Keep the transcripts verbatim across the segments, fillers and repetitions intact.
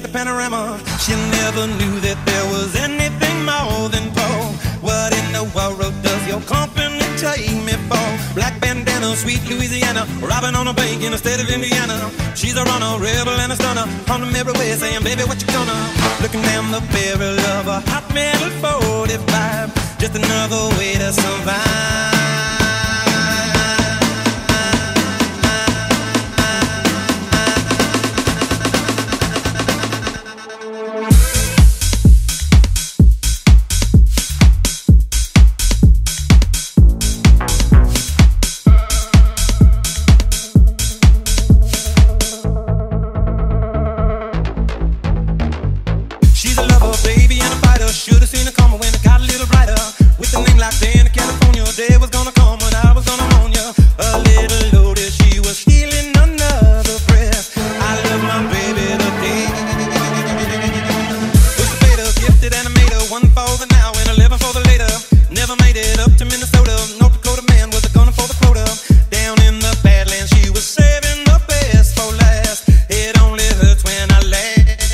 the panorama. She never knew that there was anything more than gold. What in the world does your company take me for? Black bandana, sweet Louisiana, robbing on a bank in the state of Indiana. She's a runner, rebel and a stunner, on the mirror way saying, baby, what you gonna? Looking down the barrel of a hot metal forty-five, just another way to survive. Should've seen it coming when it got a little brighter. With a name like Dani, California, day was gonna come when I was gonna own ya. A little loaded, she was stealing another breath. I love my baby today. Was the fader, gifted animator, one for the now and eleven for the later. Never made it up to Minnesota. North Dakota man was a gunner for the quota. Down in the Badlands, she was saving the best for last. It only hurts when I laugh.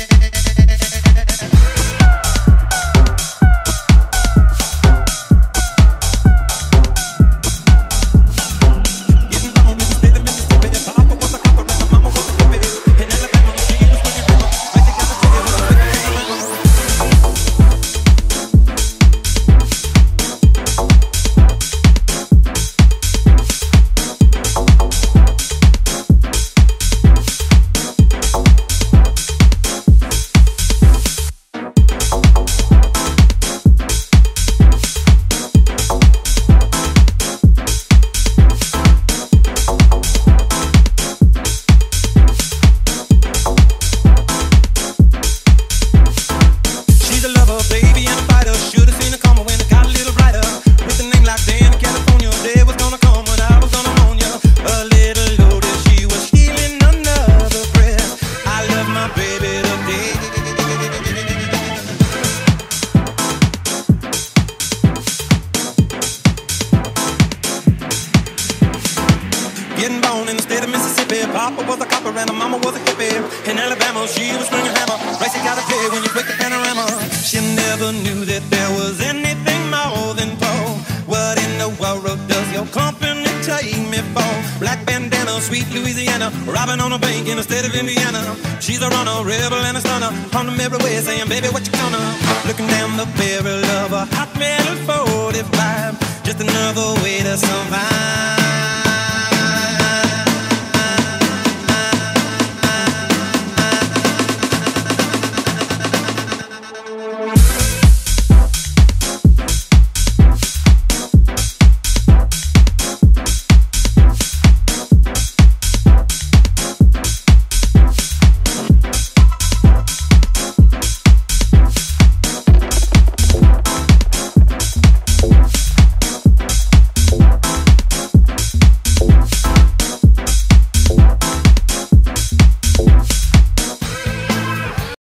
Getting born in the state of Mississippi. Papa was a copper and her mama was a hippie. In Alabama, she was swinging hammer. Price you gotta pay when you break the panorama. She never knew that there was anything more than gold. What in the world does your company take me for? Black bandana, sweet Louisiana, robbing on a bank in the state of Indiana. She's a runner, rebel and a stunner, on the mirror way saying, baby, what you gonna? Looking down the barrel of a hot metal forty-five, just another way to survive.